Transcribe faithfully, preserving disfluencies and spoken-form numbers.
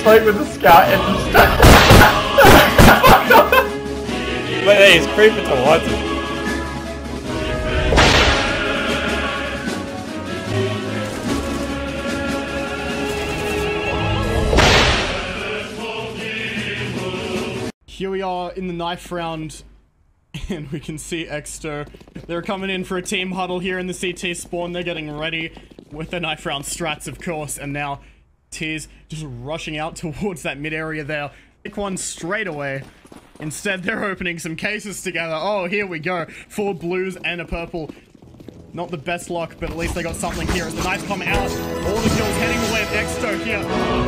playing with the scout and just... But hey, he's creeping towards him. Here we are in the knife round, and we can see Exto. They're coming in for a team huddle here in the C T spawn. They're getting ready with the knife round strats, of course, and now T's just rushing out towards that mid area there. Pick one straight away. Instead, they're opening some cases together. Oh, here we go. Four blues and a purple. Not the best luck, but at least they got something here as the knives come out. All the kills heading away at Exto here.